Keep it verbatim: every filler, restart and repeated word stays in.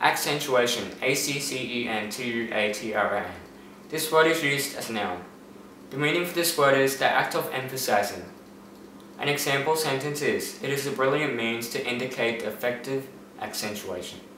Accentuation, A C C E N T U A T R A N. This word is used as a noun. The meaning for this word is the act of emphasizing. An example sentence is, it is a brilliant means to indicate effective accentuation.